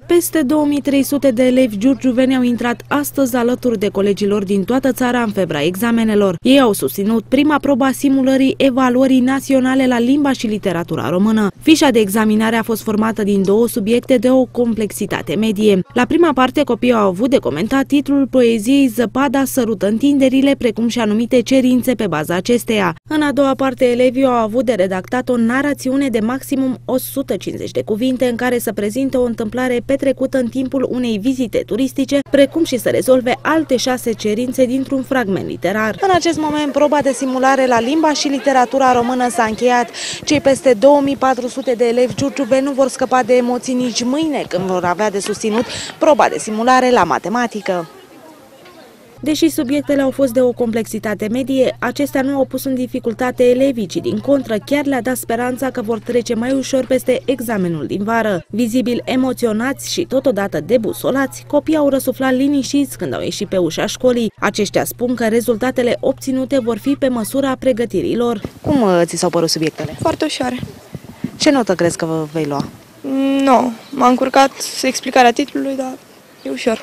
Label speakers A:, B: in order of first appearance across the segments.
A: Peste 2300 de elevi giurgiuveni au intrat astăzi alături de colegilor din toată țara în febra examenelor. Ei au susținut prima probă a simulării evaluării naționale la limba și literatura română. Fișa de examinare a fost formată din două subiecte de o complexitate medie. La prima parte, copiii au avut de comentat titlul poeziei Zăpada sărută întinderile, precum și anumite cerințe pe baza acesteia. În a doua parte, elevii au avut de redactat o narațiune de maximum 150 de cuvinte în care să prezinte o întâmplare petrecută în timpul unei vizite turistice, precum și să rezolve alte 6 cerințe dintr-un fragment literar. În acest moment, proba de simulare la limba și literatura română s-a încheiat. Cei peste 2400 de elevi giurgiuveni nu vor scăpa de emoții nici mâine, când vor avea de susținut proba de simulare la matematică. Deși subiectele au fost de o complexitate medie, acestea nu au pus în dificultate elevii, ci din contră chiar le-a dat speranța că vor trece mai ușor peste examenul din vară. Vizibil emoționați și totodată debusolați, copiii au răsuflat liniștiți când au ieșit pe ușa școlii. Aceștia spun că rezultatele obținute vor fi pe măsura pregătirilor. Cum ți s-au părut subiectele?
B: Foarte ușoare.
A: Ce notă crezi că vei lua?
B: Nu, m-a încurcat explicarea titlului, dar e ușor.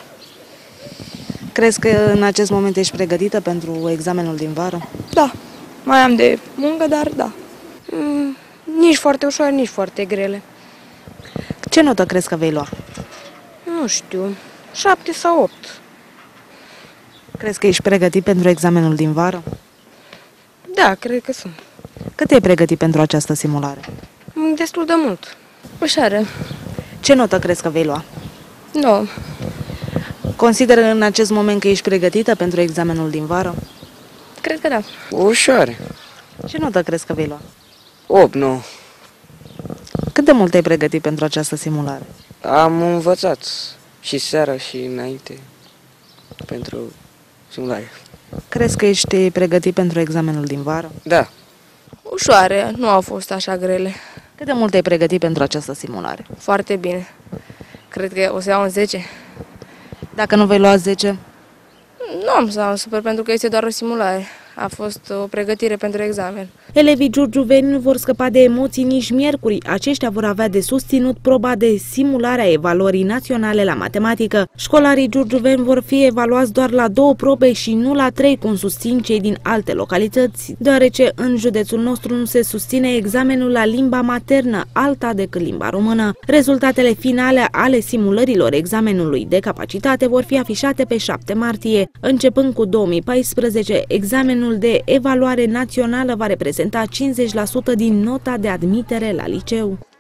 A: Crezi că în acest moment ești pregătită pentru examenul din vară?
B: Da, mai am de muncă, dar da. Nici foarte ușoare, nici foarte grele.
A: Ce notă crezi că vei lua?
B: Nu știu, 7 sau 8.
A: Crezi că ești pregătit pentru examenul din vară?
B: Da, cred că sunt.
A: Cât te-ai pregătit pentru această simulare?
B: Destul de mult. Ușoare.
A: Ce notă crezi că vei lua?
B: 9.
A: Consideră în acest moment că ești pregătită pentru examenul din vară?
B: Cred că da.
C: Ușoare.
A: Ce notă crezi că vei lua?
C: 8, 9.
A: Cât de mult te-ai pregătit pentru această simulare?
C: Am învățat și seara și înainte pentru simulare.
A: Crezi că ești pregătit pentru examenul din vară?
C: Da.
B: Ușoare, nu au fost așa grele.
A: Cât de mult te-ai pregătit pentru această simulare?
B: Foarte bine. Cred că o să iau un 10.
A: Dacă nu vei lua 10?
B: Nu am să am super, pentru că este doar o simulare. A fost o pregătire pentru examen.
A: Elevii giurgiuveni nu vor scăpa de emoții nici miercuri. Aceștia vor avea de susținut proba de simulare a evaluării naționale la matematică. Școlarii giurgiuveni vor fi evaluați doar la 2 probe și nu la 3, cum susțin cei din alte localități, deoarece în județul nostru nu se susține examenul la limba maternă, alta decât limba română. Rezultatele finale ale simulărilor examenului de capacitate vor fi afișate pe 7 martie. Începând cu 2014, examenul de evaluare națională va reprezenta 50% din nota de admitere la liceu.